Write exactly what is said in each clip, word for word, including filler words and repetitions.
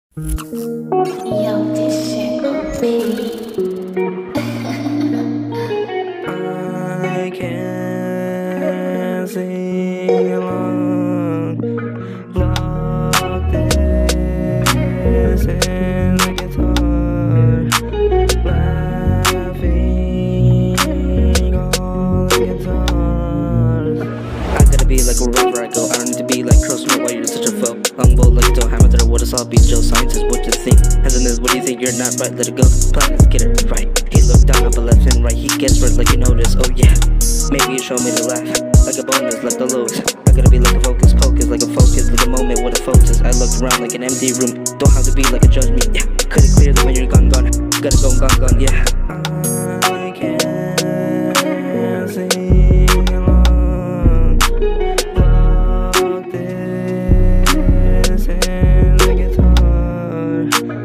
Yo, this shit gon' be. I can't sing along. Lock this in the guitar, laughing all the guitars. I gotta be like wherever I go. I don't need to be like cross no why you're such a foe. Longbow like a toe hammer through what it's all beat Joe scientist. What you think? Hasn't this? What do you think? You're not right. Let it go. Plan is get it right. He looked down up a left and right. He gets red like you notice. Oh yeah. Maybe you show me the laugh like a bonus, like the lose. I gotta be like a focus, focus, like a focus, like a moment with a focus. I looked around like an empty room. Don't have to be like a judge me. Yeah. Could it clear that when you're gone, gone. Gotta go, gone, gone. Yeah. I can't sing along. Lock this in the guitar,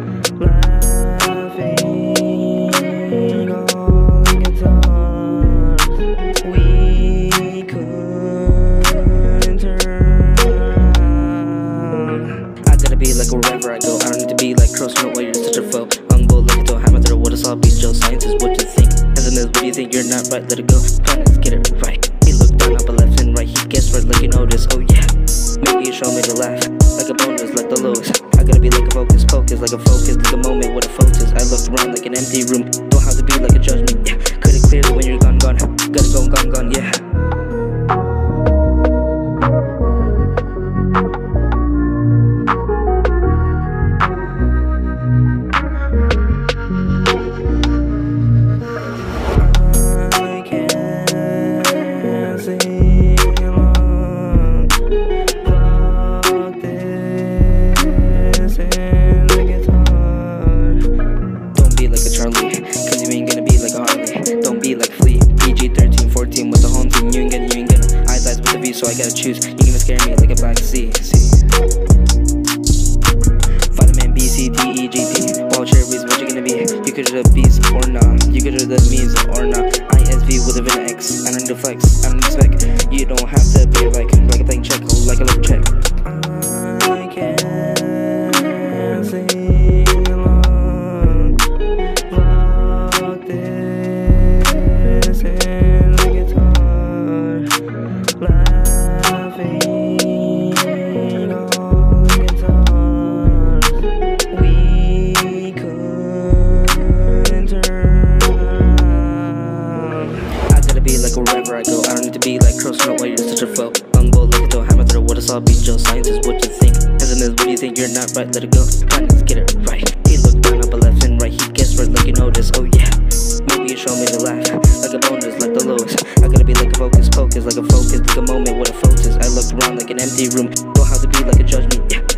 laughing all the guitars. We couldn't turn around. I gotta be like wherever I go. I don't need to be like cross no why you're such a foe. Longbow like a toe hammer through what it's all beat Joe scientist. What you think? Hasn't this? What do you think? You're not right. Let it go. Plan is get it right. He looked down up a left and right. He gets red like you notice. Oh yeah. Maybe you show me the laugh like a bonus, like the lose. I gotta be like a focus, focus, like a focus, like a moment with a focus. I looked around like an empty room. Don't have to be like a judge me. Yeah. Could it clear that when you're gone, gone. Gotta go, gone, gone. Yeah. Cause you ain't gonna be like a Harley. Don't be like Flea. P G thirteen, fourteen with the home team. You ain't gonna, you ain't gonna. Eyes, eyes with the V, so I gotta choose. You gonna scare me like a black sea. See. Vitamin B, C, D, E, G, T. Wild cherries, what you gonna be? You could do the beast or not. You could do the memes or not. I S V with a Vin X. I don't need to flex. I don't expect. You don't have to be like, like a blank check, like a little check. I can't sing along. Lock this in the guitar, laughing all the guitars. We couldn't turn around. I gotta be like wherever I go. I don't need to be like cross no why you're such a foe. Longbow like a toe hammer through what it's all beat Joe scientist. What you think? Hasn't this? What do you think? You're not right. Let it go. Plan is get it right. He looked down up a left and right. He gets red like you notice. Oh yeah. Maybe you show me the laugh like a bonus, like the lose. I gotta be like a focus, focus, like a focus, like a moment with a focus. I looked around like an empty room. Don't have to be like a judge me. Yeah.